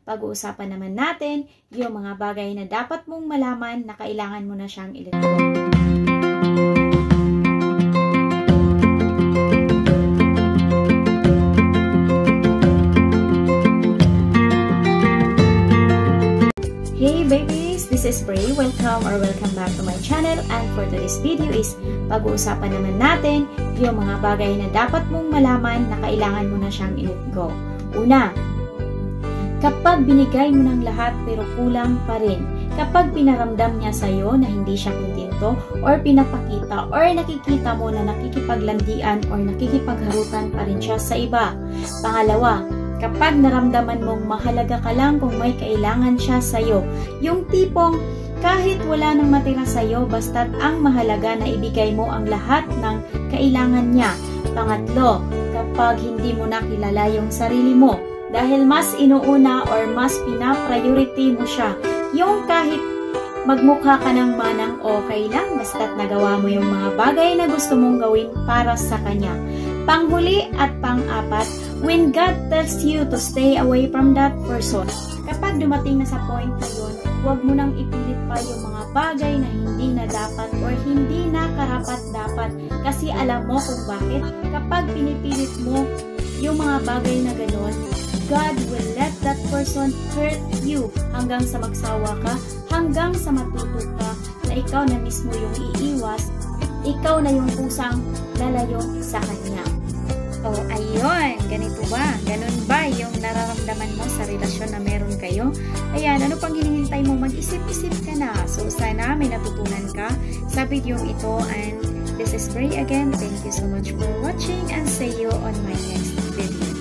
pag-uusapan naman natin yung mga bagay na dapat mong malaman na kailangan mo na siyang i-let go. Hey babies! This is Bray. Welcome back to my channel, and for today's video is pag-uusapan naman natin yung mga bagay na dapat mong malaman na kailangan mo na siyang i-let go. Una, kapag binigay mo ng lahat pero kulang pa rin, kapag pinaramdam niya sa'yo na hindi siya kontento or pinapakita or nakikita mo na nakikipaglandian or nakikipagharutan pa rin siya sa iba. Pangalawa, kapag naramdaman mong mahalaga ka lang kung may kailangan siya sa'yo, yung tipong kahit wala nang matira sa'yo, basta't ang mahalaga na ibigay mo ang lahat ng kailangan niya. Pangatlo, kapag hindi mo na kilala yung sarili mo, dahil mas inuuna or mas pina-priority mo siya, yung kahit magmukha ka ng manang okay lang, basta't nagawa mo yung mga bagay na gusto mong gawin para sa kanya. Panghuli at pang-apat, when God tells you to stay away from that person, kapag dumating na sa point na yun, huwag mo nang ipilit pa yung mga bagay na hindi na dapat or hindi na karapat-dapat, kasi alam mo kung bakit. Kapag pinipilit mo yung mga bagay na gano'n, God will let that person hurt you hanggang sa magsawa ka, hanggang sa matuto ka na ikaw na mismo yung iiwas, ikaw na yung kusang lalayo sa kanya. Oh, ayun, ganito ba? Ganun ba yung nararamdaman mo sa relasyon na meron kayo? Ayan, ano pang hinihintay mo? Mag-isip-isip ka na. So, sana may natutunan ka sa video ito, and this is Bray again. Thank you so much for watching, and see you on my next video.